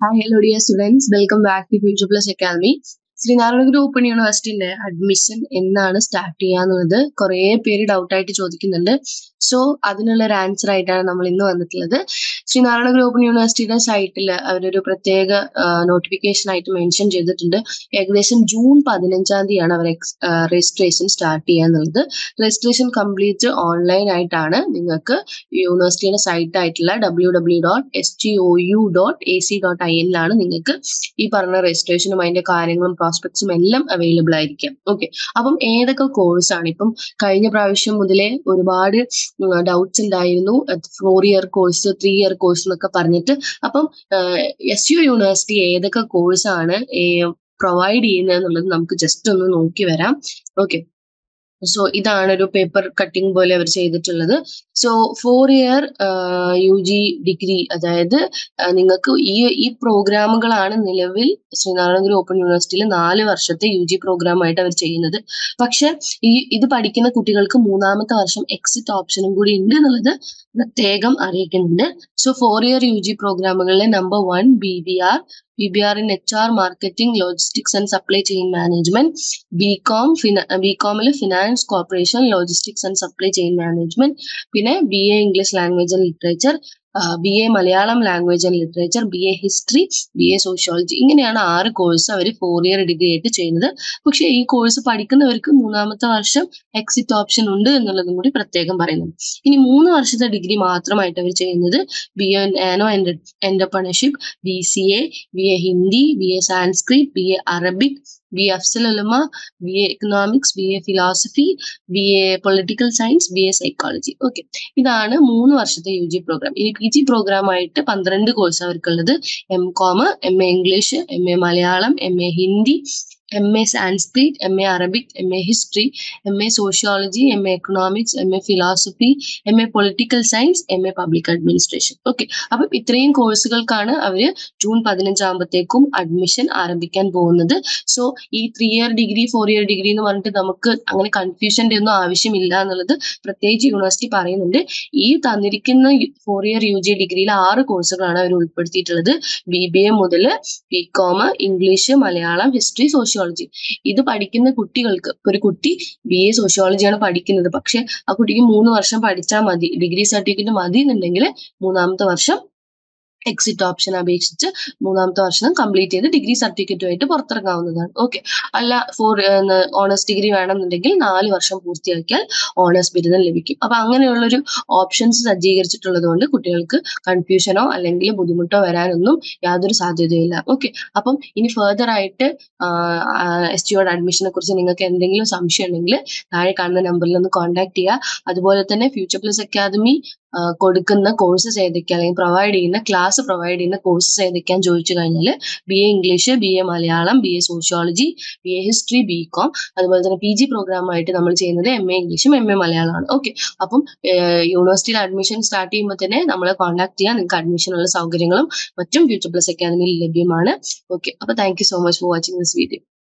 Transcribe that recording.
Hi, hello dear students. Welcome back to Future Plus Academy. Sreenarayana Guru open യൂണിവേഴ്സിറ്റിന്റെ admission എന്നാണ് start ചെയ്യാന്നുള്ളത് കുറെ പേര് ഡൗട്ട് ആയിട്ട് ചോദിക്കുന്നുണ്ട്. സോ അതിനുള്ള ഒരു ആൻസർ ആയിട്ടാണ് നമ്മൾ ഇന്ന് വന്നിട്ടുള്ളത്. ശ്രീനാരായണ ഗുരു ഓപ്പൺ യൂണിവേഴ്സിറ്റിയുടെ സൈറ്റിൽ അവരൊരു പ്രത്യേക നോട്ടിഫിക്കേഷൻ ആയിട്ട് മെൻഷൻ ചെയ്തിട്ടുണ്ട്. ഏകദേശം ജൂൺ 15-ാം തീയതിയാണ് അവർ രജിസ്ട്രേഷൻ സ്റ്റാർട്ട് ചെയ്യാന്നുള്ളത്. രജിസ്ട്രേഷൻ കംപ്ലീറ്റ് ഓൺലൈൻ ആയിട്ടാണ്. നിങ്ങൾക്ക് യൂണിവേഴ്സിറ്റിയുടെ സൈറ്റ് ആയിട്ടുള്ള www.stou.ac.in നിങ്ങൾക്ക് ഈ പറഞ്ഞ രജിസ്ട്രേഷനും അതിന്റെ കാര്യങ്ങളും പ്രോസ്പെക്ട്സും എല്ലാം അവൈലബിൾ ആയിരിക്കും. ഓക്കെ, അപ്പം ഏതൊക്കെ കോഴ്സാണ് ഇപ്പം കഴിഞ്ഞ പ്രാവശ്യം മുതലേ ഒരുപാട് ഡൗട്ട്സ് ഉണ്ടായിരുന്നു. 4-year കോഴ്സ്, 3-year കോഴ്സ് എന്നൊക്കെ പറഞ്ഞിട്ട്. അപ്പം SU യൂണിവേഴ്സിറ്റി ഏതൊക്കെ കോഴ്സാണ് പ്രൊവൈഡ് ചെയ്യുന്നത് എന്നുള്ളത് നമുക്ക് ജസ്റ്റ് ഒന്ന് നോക്കി വരാം. ഓക്കെ, സോ ഇതാണ് ഒരു പേപ്പർ കട്ടിംഗ് പോലെ അവർ ചെയ്തിട്ടുള്ളത്. സോ 4-year UG ഡിഗ്രി, അതായത് നിങ്ങൾക്ക് ഈ പ്രോഗ്രാമുകളാണ് നിലവിൽ ശ്രീനാരായണ ഗുരു ഓപ്പൺ യൂണിവേഴ്സിറ്റിയിൽ 4 വർഷത്തെ UG പ്രോഗ്രാമായിട്ട് അവർ ചെയ്യുന്നത്. പക്ഷെ ഇത് പഠിക്കുന്ന കുട്ടികൾക്ക് 3-ാമത്തെ വർഷം എക്സിറ്റ് ഓപ്ഷനും കൂടി ഉണ്ട് എന്നുള്ളത് പ്രത്യേകം അറിയിക്കുന്നുണ്ട്. സോ 4-year UG പ്രോഗ്രാമുകളിലെ number 1 BBR in HR Marketing, Logistics and Supply Chain Management, BCom Finance Corporation, Logistics and Supply Chain Management, പിന്നെ BA English Language and Literature, BA Malayalam language and literature, BA history, BA sociology. ഇങ്ങനെയാണ് 6 course അവർ 4-year degree ആയിട്ട് ചെയ്യുന്നത്. പക്ഷെ ഈ course പഠിക്കുന്നവർക്ക് 3-ാമത്തെ വർഷം exit option ഉണ്ട് എന്നുള്ളതും കൂടി പ്രത്യേകം പറയുന്നുണ്ട്. ഇനി 3 വർഷത്തെ ഡിഗ്രി മാത്രമായിട്ട് അവർ ചെയ്യുന്നത് BA nano entrepreneurship, BCA, BA Hindi, BA Sanskrit, BA Arabic, BA Afzal Ulama, BA economics, BA philosophy, BA political science, BA psychology. Okay, ഇതാണ് 3 വർഷത്തെ UG പ്രോഗ്രാം. ഇനി PG പ്രോഗ്രാം ആയിട്ട് 12 കോഴ്സ് അവർക്കുള്ളത്. MCom, MA English, MA Malayalam, MA Hindi, MA Sanskrit, MA Arabic, MA history, MA sociology, MA economics, MA philosophy, MA political science, MA public administration. Okay, അപ്പം ഇത്രയും കോഴ്സുകൾക്കാണ് അവര് June 15 ആകുമ്പോഴത്തേക്കും admission ആരംഭിക്കാൻ പോകുന്നത്. സോ ഈ 3-year ഡിഗ്രി, 4-year ഡിഗ്രി എന്ന് പറഞ്ഞിട്ട് നമുക്ക് അങ്ങനെ കൺഫ്യൂഷന്റെ ഒന്നും ആവശ്യമില്ല എന്നുള്ളത് പ്രത്യേകിച്ച് യൂണിവേഴ്സിറ്റി പറയുന്നുണ്ട്. ഈ തന്നിരിക്കുന്ന 4-year UG ഡിഗ്രിയിൽ 6 കോഴ്സുകളാണ് അവർ ഉൾപ്പെടുത്തിയിട്ടുള്ളത്. BBA മുതൽ BCom, English, Malayalam, history, sociology. ഇത് പഠിക്കുന്ന കുട്ടികൾക്ക്, ഒരു കുട്ടി BA സോഷ്യോളജിയാണ് പഠിക്കുന്നത്, പക്ഷെ ആ കുട്ടിക്ക് 3 വർഷം പഠിച്ചാൽ മതി, ഡിഗ്രി സർട്ടിഫിക്കറ്റ് മതി എന്നുണ്ടെങ്കിൽ 3-ാമത്തെ വർഷം എക്സിറ്റ് ഓപ്ഷൻ അപേക്ഷിച്ച് 3-ാമത്തെ വർഷം കംപ്ലീറ്റ് ചെയ്ത് ഡിഗ്രി സർട്ടിഫിക്കറ്റുമായിട്ട് പുറത്തിറങ്ങാവുന്നതാണ്. ഓക്കെ, അല്ല ഓണേഴ്സ് ഡിഗ്രി വേണമെന്നുണ്ടെങ്കിൽ 4 വർഷം പൂർത്തിയാക്കിയാൽ ഓണേഴ്സ് ബിരുദം ലഭിക്കും. അപ്പൊ അങ്ങനെയുള്ളൊരു ഓപ്ഷൻസ് സജ്ജീകരിച്ചിട്ടുള്ളത് കൊണ്ട് കുട്ടികൾക്ക് കൺഫ്യൂഷനോ അല്ലെങ്കിൽ ബുദ്ധിമുട്ടോ വരാനൊന്നും യാതൊരു സാധ്യതയില്ല. ഓക്കെ, അപ്പം ഇനി ഫെർദർ ആയിട്ട് STOയുടെ അഡ്മിഷനെ കുറിച്ച് നിങ്ങൾക്ക് എന്തെങ്കിലും സംശയം ഉണ്ടെങ്കിൽ താഴെ കാണുന്ന നമ്പറിൽ ഒന്ന് കോൺടാക്ട് ചെയ്യുക. അതുപോലെ തന്നെ ഫ്യൂച്ചർ പ്ലസ് അക്കാദമി കൊടുക്കുന്ന കോഴ്സസ് ഏതൊക്കെയാണ്, അല്ലെങ്കിൽ ക്ലാസ് പ്രൊവൈഡ് ചെയ്യുന്ന കോഴ്സസ് ഏതൊക്കെയാന്ന് ചോദിച്ചു കഴിഞ്ഞാൽ BA English, BA Malayalam, BA sociology, BA history, BCom, അതുപോലെ തന്നെ PG പ്രോഗ്രാമായിട്ട് നമ്മൾ ചെയ്യുന്നത് MA ഇംഗ്ലീഷും MA മലയാളമാണ്. ഓക്കെ, അപ്പം യൂണിവേഴ്സിറ്റിയിൽ അഡ്മിഷൻ സ്റ്റാർട്ട് ചെയ്യുമ്പോൾ തന്നെ നമ്മളെ കോൺടാക്ട് ചെയ്യാൻ, നിങ്ങൾക്ക് അഡ്മിഷനുള്ള സൗകര്യങ്ങളും മറ്റും ഫ്യൂച്ചർ പ്ലസ് അക്കാദമിയിൽ ലഭ്യമാണ്. ഓക്കെ, അപ്പൊ thank you so much for watching this video.